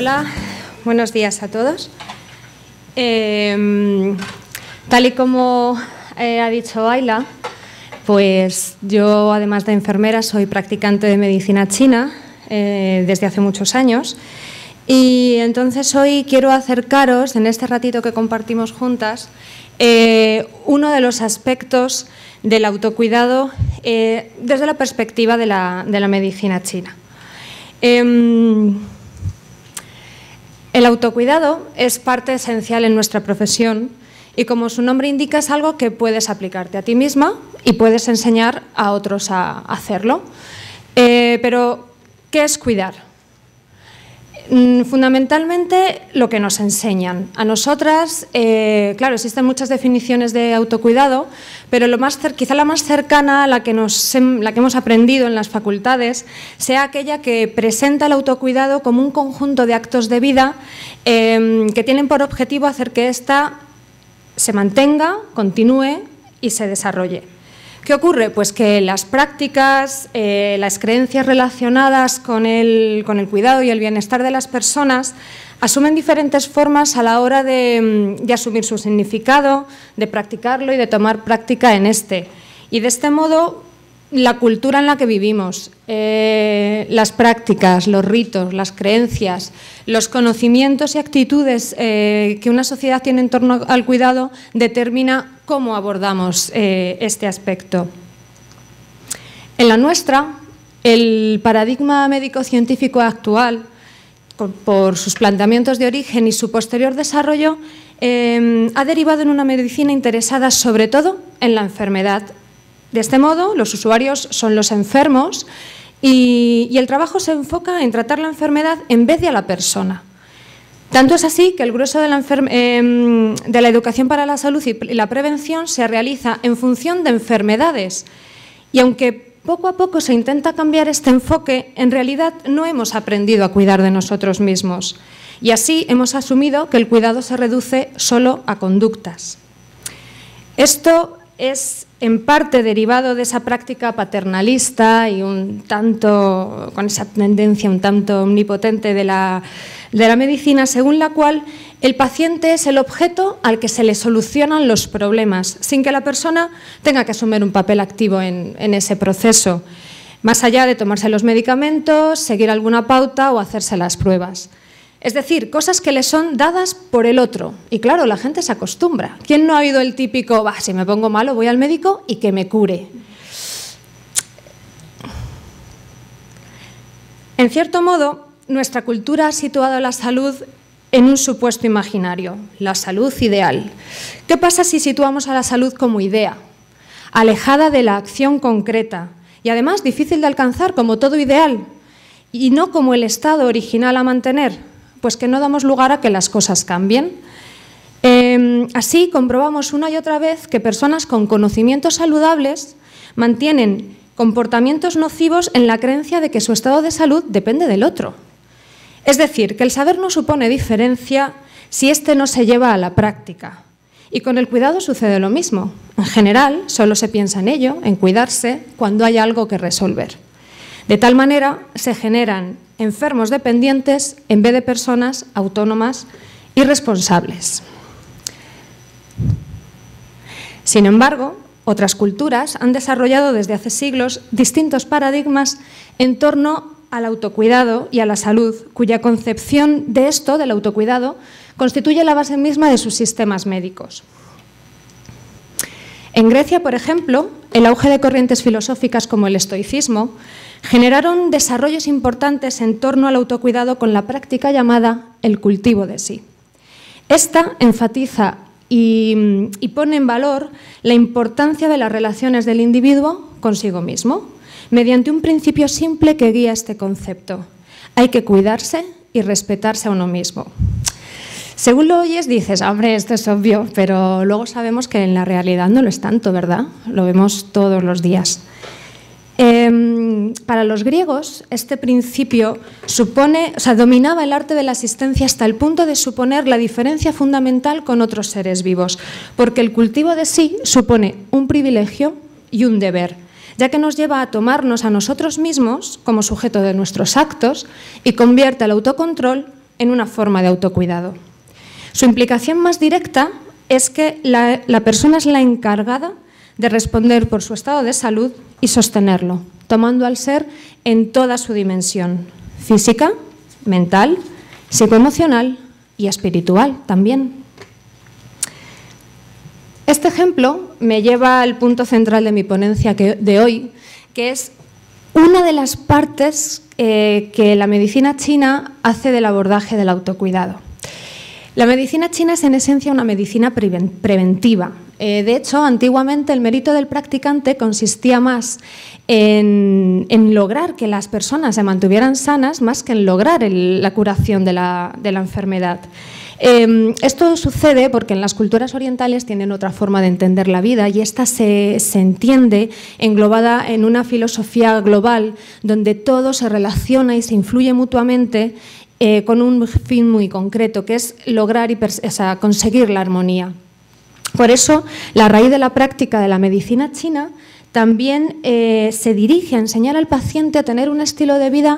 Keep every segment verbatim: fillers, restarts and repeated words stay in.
Hola, buenos días a todos. Eh, tal y como eh, ha dicho Ayla, pues yo, además de enfermera, soy practicante de medicina china eh, desde hace muchos años. Y entonces hoy quiero acercaros, en este ratito que compartimos juntas, eh, uno de los aspectos del autocuidado eh, desde la perspectiva de la, de la medicina china. Eh, el autocuidado es parte esencial en nuestra profesión y, como su nombre indica, es algo que puedes aplicarte a ti misma y puedes enseñar a otros a hacerlo. Eh, pero, ¿qué es cuidar? Fundamentalmente lo que nos enseñan. A nosotras, eh, claro, existen muchas definiciones de autocuidado, pero lo más, quizá la más cercana, la que, nos, la que hemos aprendido en las facultades, sea aquella que presenta el autocuidado como un conjunto de actos de vida eh, que tienen por objetivo hacer que ésta se mantenga, continúe y se desarrolle. ¿Qué ocurre? Pues que las prácticas, eh, las creencias relacionadas con el, con el cuidado y el bienestar de las personas asumen diferentes formas a la hora de, de asumir su significado, de practicarlo y de tomar práctica en este. Y de este modo, la cultura en la que vivimos, eh, las prácticas, los ritos, las creencias, los conocimientos y actitudes eh, que una sociedad tiene en torno al cuidado determina cómo abordamos eh, este aspecto. En la nuestra, el paradigma médico-científico actual, por sus planteamientos de origen y su posterior desarrollo, eh, ha derivado en una medicina interesada sobre todo en la enfermedad. De este modo, los usuarios son los enfermos y, y el trabajo se enfoca en tratar la enfermedad en vez de a la persona. Tanto es así que el grueso de la, eh, de la educación para la salud y la prevención se realiza en función de enfermedades. Y aunque poco a poco se intenta cambiar este enfoque, en realidad no hemos aprendido a cuidar de nosotros mismos. Y así hemos asumido que el cuidado se reduce solo a conductas. Esto es en parte derivado de esa práctica paternalista y un tanto, con esa tendencia un tanto omnipotente de la, de la medicina, según la cual el paciente es el objeto al que se le solucionan los problemas, sin que la persona tenga que asumir un papel activo en, en ese proceso, más allá de tomarse los medicamentos, seguir alguna pauta o hacerse las pruebas. Es decir, cosas que le son dadas por el otro. Y claro, la gente se acostumbra. ¿Quién no ha oído el típico, bah, si me pongo malo voy al médico y que me cure? En cierto modo, nuestra cultura ha situado la salud en un supuesto imaginario, la salud ideal. ¿Qué pasa si situamos a la salud como idea, alejada de la acción concreta y además difícil de alcanzar como todo ideal y no como el estado original a mantener? Pues que no damos lugar a que las cosas cambien. Eh, así comprobamos una y otra vez que personas con conocimientos saludables mantienen comportamientos nocivos en la creencia de que su estado de salud depende del otro. Es decir, que el saber no supone diferencia si éste no se lleva a la práctica. Y con el cuidado sucede lo mismo. En general, solo se piensa en ello, en cuidarse, cuando hay algo que resolver. De tal manera, se generan enfermos dependientes en vez de personas autónomas y responsables. Sin embargo, otras culturas han desarrollado desde hace siglos distintos paradigmas en torno al autocuidado y a la salud, cuya concepción de esto, del autocuidado, constituye la base misma de sus sistemas médicos. En Grecia, por ejemplo, el auge de corrientes filosóficas como el estoicismo generaron desarrollos importantes en torno al autocuidado con la práctica llamada el cultivo de sí. Esta enfatiza y, y pone en valor la importancia de las relaciones del individuo consigo mismo, mediante un principio simple que guía este concepto. Hay que cuidarse y respetarse a uno mismo. Según lo oyes, dices, hombre, esto es obvio, pero luego sabemos que en la realidad no lo es tanto, ¿verdad? Lo vemos todos los días. Eh, para los griegos, este principio supone, o sea, dominaba el arte de la asistencia hasta el punto de suponer la diferencia fundamental con otros seres vivos, porque el cultivo de sí supone un privilegio y un deber, ya que nos lleva a tomarnos a nosotros mismos como sujeto de nuestros actos y convierte el autocontrol en una forma de autocuidado. Su implicación más directa es que la, la persona es la encargada de responder por su estado de salud y sostenerlo, tomando al ser en toda su dimensión, física, mental, psicoemocional y espiritual también. Este ejemplo me lleva al punto central de mi ponencia de hoy, que es una de las partes eh, que la medicina china hace del abordaje del autocuidado. La medicina china es en esencia una medicina preventiva. Eh, de hecho, antiguamente el mérito del practicante consistía más en, en lograr que las personas se mantuvieran sanas más que en lograr el, la curación de la, de la enfermedad. Eh, esto sucede porque en las culturas orientales tienen otra forma de entender la vida y esta se, se entiende englobada en una filosofía global donde todo se relaciona y se influye mutuamente eh, con un fin muy concreto, que es lograr y o sea, conseguir la armonía. Por eso, la raíz de la práctica de la medicina china también eh, se dirige a enseñar al paciente a tener un estilo de vida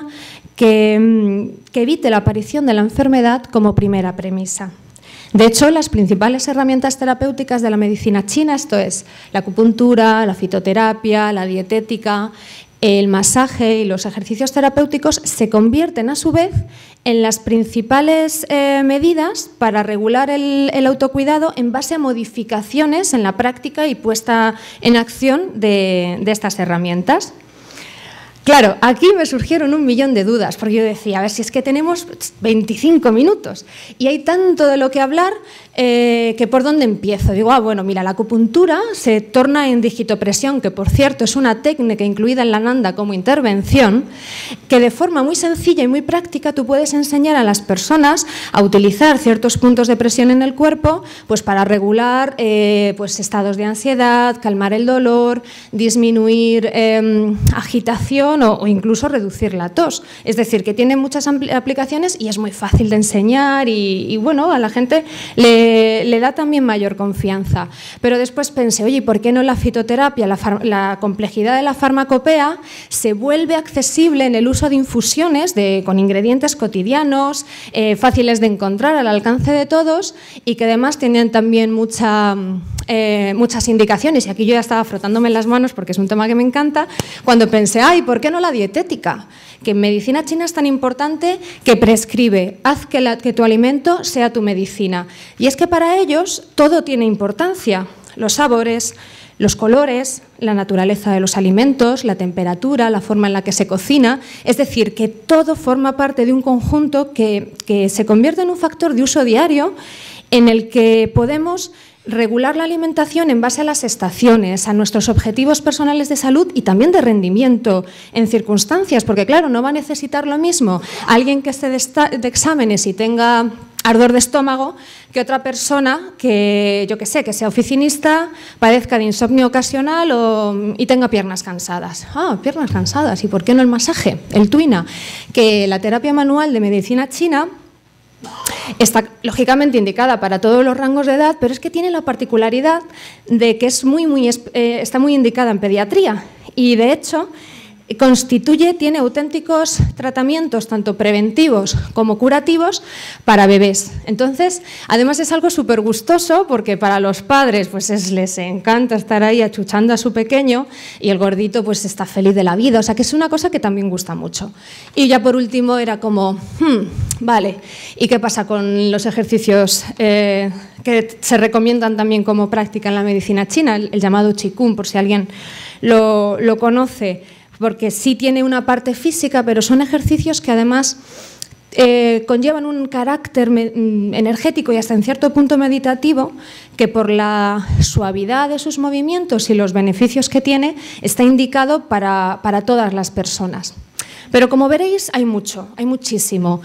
que, que evite la aparición de la enfermedad como primera premisa. De hecho, las principales herramientas terapéuticas de la medicina china, esto es la acupuntura, la fitoterapia, la dietética, el masaje y los ejercicios terapéuticos, se convierten a su vez en las principales eh, medidas para regular el, el autocuidado en base a modificaciones en la práctica y puesta en acción de, de estas herramientas. Claro, aquí me surgieron un millón de dudas, porque yo decía, a ver si es que tenemos veinticinco minutos y hay tanto de lo que hablar eh, que por dónde empiezo. Digo, ah, bueno, mira, la acupuntura se torna en digitopresión, que por cierto es una técnica incluida en la Nanda como intervención, que de forma muy sencilla y muy práctica tú puedes enseñar a las personas a utilizar ciertos puntos de presión en el cuerpo pues para regular eh, pues estados de ansiedad, calmar el dolor, disminuir eh, agitación, o incluso reducir la tos. Es decir, que tiene muchas aplicaciones y es muy fácil de enseñar y, y bueno, a la gente le, le da también mayor confianza. Pero después pensé, oye, ¿por qué no la fitoterapia, la, la complejidad de la farmacopea se vuelve accesible en el uso de infusiones de, con ingredientes cotidianos, eh, fáciles de encontrar, al alcance de todos y que además tienen también mucha, eh, muchas indicaciones? Y aquí yo ya estaba frotándome las manos porque es un tema que me encanta, cuando pensé, ay, ¿por qué no la dietética? Que en medicina china es tan importante que prescribe, haz que, la, que tu alimento sea tu medicina. Y es que para ellos todo tiene importancia, los sabores, los colores, la naturaleza de los alimentos, la temperatura, la forma en la que se cocina, es decir, que todo forma parte de un conjunto que, que se convierte en un factor de uso diario en el que podemos regular la alimentación en base a las estaciones, a nuestros objetivos personales de salud y también de rendimiento en circunstancias, porque claro, no va a necesitar lo mismo alguien que esté de exámenes y tenga ardor de estómago que otra persona que, yo que sé, que sea oficinista, padezca de insomnio ocasional o, y tenga piernas cansadas. Ah, piernas cansadas, ¿y por qué no el masaje? El tuina, que la terapia manual de medicina china está lógicamente indicada para todos los rangos de edad, pero es que tiene la particularidad de que es muy, muy, eh, está muy indicada en pediatría y, de hecho, constituye, tiene auténticos tratamientos, tanto preventivos como curativos, para bebés. Entonces, además es algo súper gustoso porque para los padres pues es, les encanta estar ahí achuchando a su pequeño y el gordito pues está feliz de la vida. O sea, que es una cosa que también gusta mucho. Y ya por último era como, hmm, vale, ¿y qué pasa con los ejercicios eh, que se recomiendan también como práctica en la medicina china, el, el llamado Qigong, por si alguien lo, lo conoce? Porque sí tiene una parte física, pero son ejercicios que además eh, conllevan un carácter energético y hasta en cierto punto meditativo, que por la suavidad de sus movimientos y los beneficios que tiene, está indicado para, para todas las personas. Pero como veréis, hay mucho, hay muchísimo.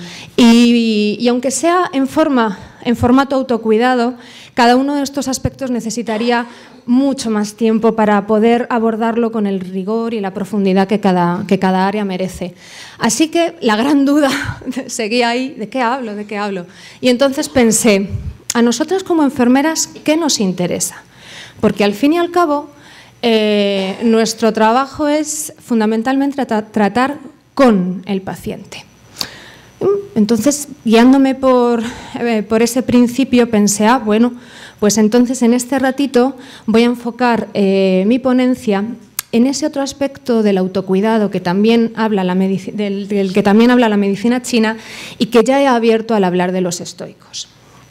Y, y aunque sea en, forma, en formato autocuidado, cada uno de estos aspectos necesitaría mucho más tiempo para poder abordarlo con el rigor y la profundidad que cada, que cada área merece. Así que la gran duda seguía ahí, ¿de qué hablo? ¿De qué hablo? Y entonces pensé, a nosotras como enfermeras, ¿qué nos interesa? Porque al fin y al cabo, eh, nuestro trabajo es fundamentalmente tratar, tratar con el paciente. Entonces, guiándome por, eh, por ese principio, pensé, ah, bueno, pues entonces en este ratito voy a enfocar eh, mi ponencia en ese otro aspecto del autocuidado que también habla la del, del que también habla la medicina china y que ya he abierto al hablar de los estoicos.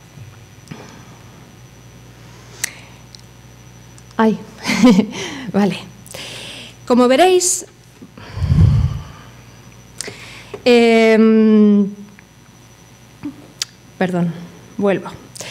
Ay, vale. Como veréis, eh, perdón, vuelvo.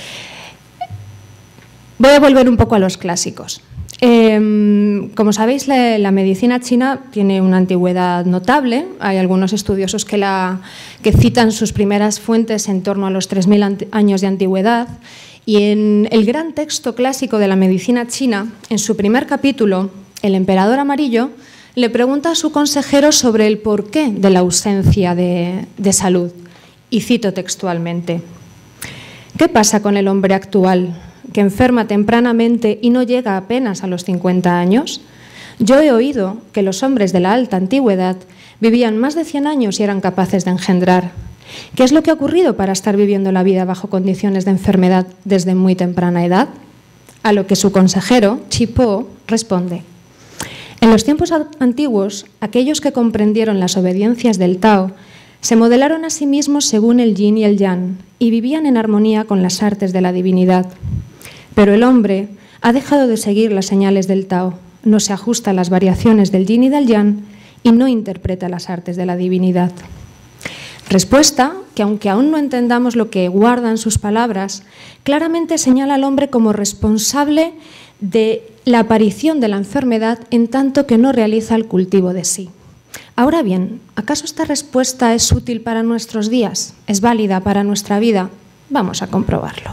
Voy a volver un poco a los clásicos. Eh, como sabéis, la, la medicina china tiene una antigüedad notable. Hay algunos estudiosos que, la, que citan sus primeras fuentes en torno a los tres mil años de antigüedad. Y en el gran texto clásico de la medicina china, en su primer capítulo, el emperador amarillo le pregunta a su consejero sobre el porqué de la ausencia de, de salud. Y cito textualmente: ¿qué pasa con el hombre actual, que enferma tempranamente y no llega apenas a los cincuenta años? Yo he oído que los hombres de la alta antigüedad vivían más de cien años y eran capaces de engendrar. ¿Qué es lo que ha ocurrido para estar viviendo la vida bajo condiciones de enfermedad desde muy temprana edad? A lo que su consejero, Chi Po, responde: en los tiempos antiguos, aquellos que comprendieron las obediencias del Tao se modelaron a sí mismos según el yin y el yang y vivían en armonía con las artes de la divinidad. Pero el hombre ha dejado de seguir las señales del Tao, no se ajusta a las variaciones del yin y del yang y no interpreta las artes de la divinidad. Respuesta que, aunque aún no entendamos lo que guardan sus palabras, claramente señala al hombre como responsable de la aparición de la enfermedad en tanto que no realiza el cultivo de sí. Ahora bien, ¿acaso esta respuesta es útil para nuestros días? ¿Es válida para nuestra vida? Vamos a comprobarlo.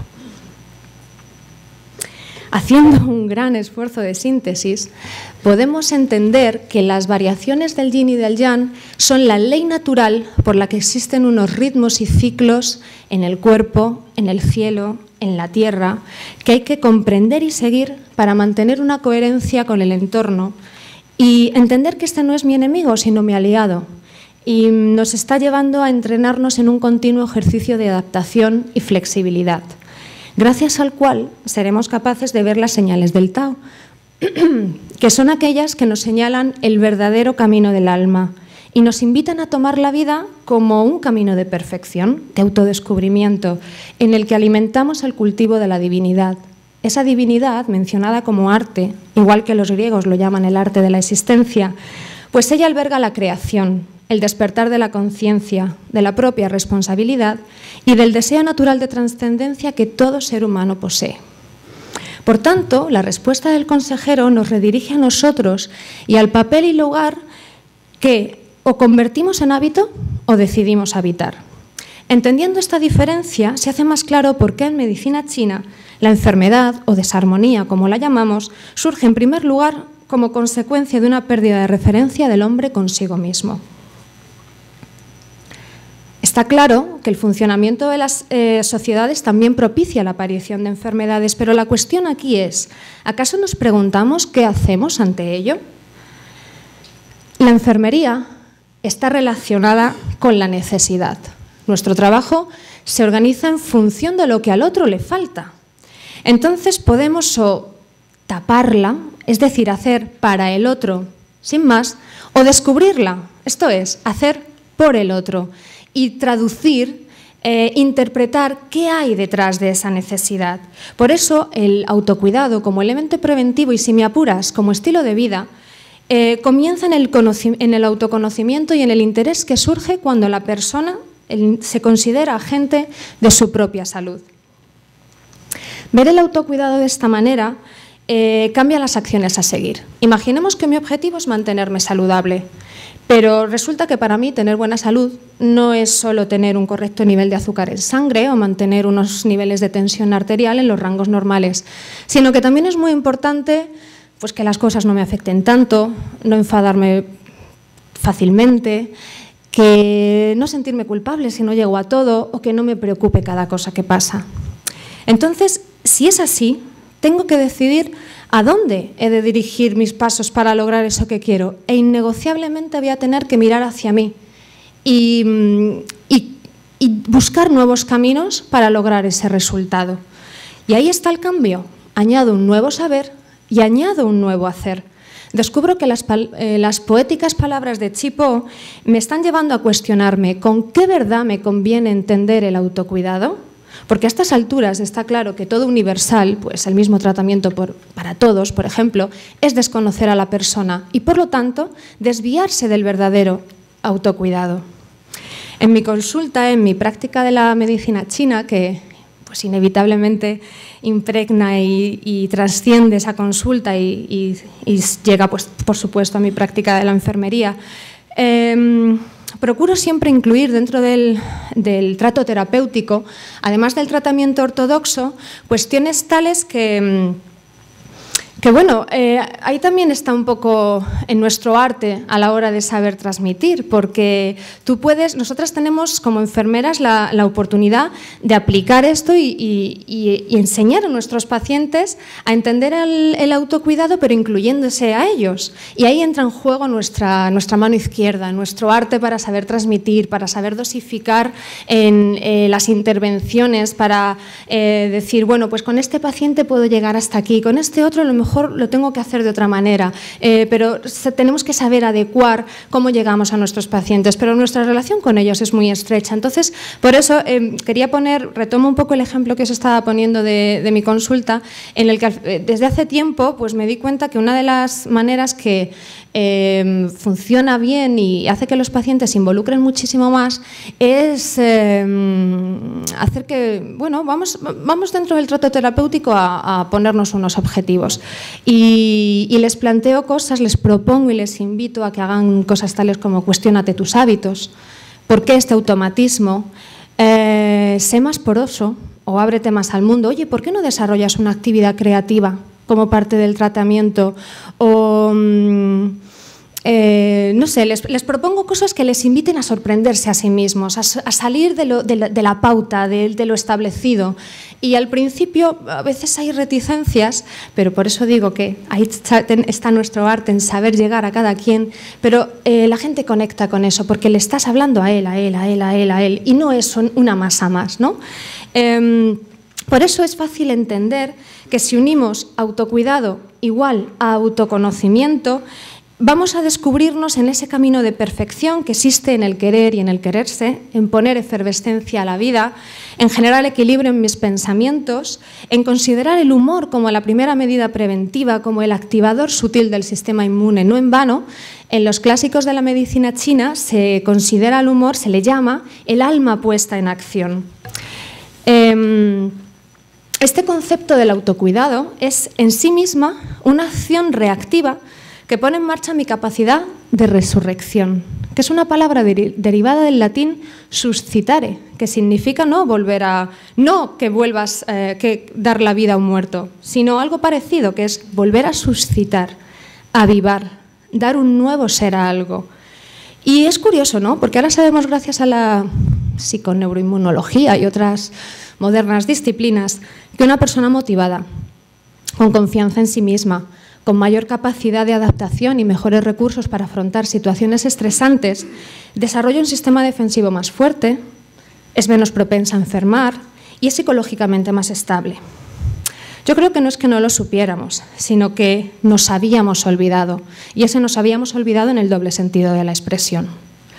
Haciendo un gran esfuerzo de síntesis, podemos entender que las variaciones del yin y del yang son la ley natural por la que existen unos ritmos y ciclos en el cuerpo, en el cielo, en la tierra, que hay que comprender y seguir para mantener una coherencia con el entorno y entender que este no es mi enemigo, sino mi aliado, y nos está llevando a entrenarnos en un continuo ejercicio de adaptación y flexibilidad, gracias al cual seremos capaces de ver las señales del Tao, que son aquellas que nos señalan el verdadero camino del alma y nos invitan a tomar la vida como un camino de perfección, de autodescubrimiento, en el que alimentamos el cultivo de la divinidad. Esa divinidad, mencionada como arte, igual que los griegos lo llaman el arte de la existencia, pues ella alberga la creación, el despertar de la conciencia, de la propia responsabilidad y del deseo natural de trascendencia que todo ser humano posee. Por tanto, la respuesta del consejero nos redirige a nosotros y al papel y lugar que o convertimos en hábito o decidimos habitar. Entendiendo esta diferencia, se hace más claro por qué en medicina china la enfermedad o desarmonía, como la llamamos, surge en primer lugar como consecuencia de una pérdida de referencia del hombre consigo mismo. Está claro que el funcionamiento de las eh, sociedades también propicia la aparición de enfermedades, pero la cuestión aquí es, ¿acaso nos preguntamos qué hacemos ante ello? La enfermería está relacionada con la necesidad. Nuestro trabajo se organiza en función de lo que al otro le falta. Entonces podemos o taparla, es decir, hacer para el otro sin más, o descubrirla, esto es, hacer por el otro y traducir, eh, interpretar qué hay detrás de esa necesidad. Por eso el autocuidado como elemento preventivo y, si me apuras, como estilo de vida, eh, comienza en el, en el autoconocimiento y en el interés que surge cuando la persona el, se considera agente de su propia salud. Ver el autocuidado de esta manera eh, cambia las acciones a seguir. Imaginemos que mi objetivo es mantenerme saludable, pero resulta que para mí tener buena salud no es solo tener un correcto nivel de azúcar en sangre o mantener unos niveles de tensión arterial en los rangos normales, sino que también es muy importante pues, que las cosas no me afecten tanto, no enfadarme fácilmente, que no sentirme culpable si no llego a todo o que no me preocupe cada cosa que pasa. Entonces, si es así, tengo que decidir a dónde he de dirigir mis pasos para lograr eso que quiero, e innegociablemente voy a tener que mirar hacia mí y, y y buscar nuevos caminos para lograr ese resultado. Y ahí está el cambio. Añado un nuevo saber y añado un nuevo hacer. Descubro que las, eh, las poéticas palabras de Chipo me están llevando a cuestionarme con qué verdad me conviene entender el autocuidado. Porque a estas alturas está claro que todo universal, pues el mismo tratamiento por, para todos, por ejemplo, es desconocer a la persona y, por lo tanto, desviarse del verdadero autocuidado. En mi consulta, en mi práctica de la medicina china, que pues inevitablemente impregna y, y trasciende esa consulta y, y, y llega, pues, por supuesto, a mi práctica de la enfermería, eh, procuro siempre incluir dentro del, del trato terapéutico, además del tratamiento ortodoxo, cuestiones tales que, que bueno, eh, ahí también está un poco en nuestro arte a la hora de saber transmitir, porque tú puedes, nosotras tenemos como enfermeras la, la oportunidad de aplicar esto y, y, y enseñar a nuestros pacientes a entender el, el autocuidado, pero incluyéndose a ellos. Y ahí entra en juego nuestra, nuestra mano izquierda, nuestro arte para saber transmitir, para saber dosificar en eh, las intervenciones, para eh, decir, bueno, pues con este paciente puedo llegar hasta aquí, con este otro a lo mejor lo tengo que hacer de otra manera, eh, pero tenemos que saber adecuar cómo llegamos a nuestros pacientes, pero nuestra relación con ellos es muy estrecha. Entonces, por eso eh, quería poner, retomo un poco el ejemplo que os estaba poniendo de, de mi consulta, en el que eh, desde hace tiempo pues me di cuenta que una de las maneras que eh, funciona bien y hace que los pacientes se involucren muchísimo más es eh, hacer que, bueno, vamos, vamos dentro del trato terapéutico a, a ponernos unos objetivos. Y, y les planteo cosas, les propongo y les invito a que hagan cosas tales como cuestiónate tus hábitos, ¿por qué este automatismo? Eh, sé más poroso o ábrete más al mundo. Oye, ¿por qué no desarrollas una actividad creativa como parte del tratamiento? O Eh, no sé, les, les propongo cosas que les inviten a sorprenderse a sí mismos, a, a salir de, lo, de, la, de la pauta, de, de lo establecido. Y al principio a veces hay reticencias, pero por eso digo que ahí está nuestro arte en saber llegar a cada quien, pero eh, la gente conecta con eso porque le estás hablando a él, a él, a él, a él, a él, y no es una masa más, ¿no? Eh, por eso es fácil entender que si unimos autocuidado igual a autoconocimiento, vamos a descubrirnos en ese camino de perfección que existe en el querer y en el quererse, en poner efervescencia a la vida, en generar equilibrio en mis pensamientos, en considerar el humor como la primera medida preventiva, como el activador sutil del sistema inmune. No en vano, en los clásicos de la medicina china se considera al humor, se le llama el alma puesta en acción. Este concepto del autocuidado es en sí misma una acción reactiva que pone en marcha mi capacidad de resurrección, que es una palabra de, derivada del latín suscitare, que significa no volver a, no que vuelvas eh, que dar la vida a un muerto, sino algo parecido, que es volver a suscitar, avivar, dar un nuevo ser a algo. Y es curioso, ¿no? Porque ahora sabemos, gracias a la psiconeuroinmunología y otras modernas disciplinas, que una persona motivada, con confianza en sí misma, con mayor capacidad de adaptación y mejores recursos para afrontar situaciones estresantes, desarrolla un sistema defensivo más fuerte, es menos propensa a enfermar y es psicológicamente más estable. Yo creo que no es que no lo supiéramos, sino que nos habíamos olvidado, y ese nos habíamos olvidado en el doble sentido de la expresión.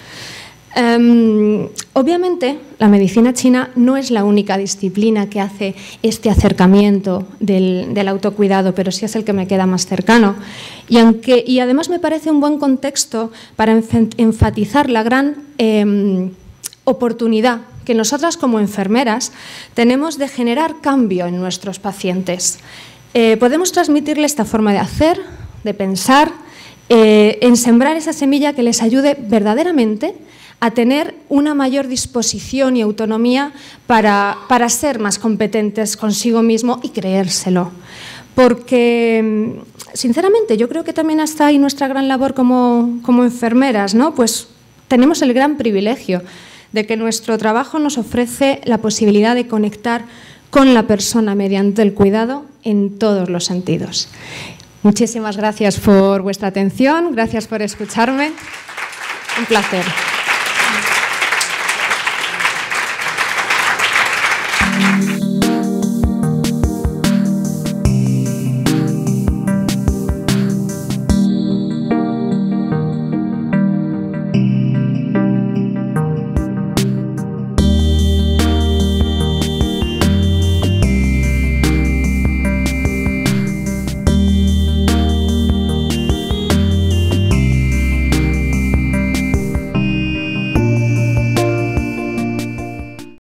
Um, obviamente, la medicina china no es la única disciplina que hace este acercamiento del, del autocuidado, pero sí es el que me queda más cercano. Y, aunque, y además me parece un buen contexto para enfatizar la gran eh, oportunidad que nosotras como enfermeras tenemos de generar cambio en nuestros pacientes. Eh, podemos transmitirle esta forma de hacer, de pensar, eh, en sembrar esa semilla que les ayude verdaderamente a tener una mayor disposición y autonomía para, para ser más competentes consigo mismo y creérselo. Porque, sinceramente, yo creo que también está ahí nuestra gran labor como, como enfermeras, ¿no? Pues tenemos el gran privilegio de que nuestro trabajo nos ofrece la posibilidad de conectar con la persona mediante el cuidado en todos los sentidos. Muchísimas gracias por vuestra atención, gracias por escucharme. Un placer.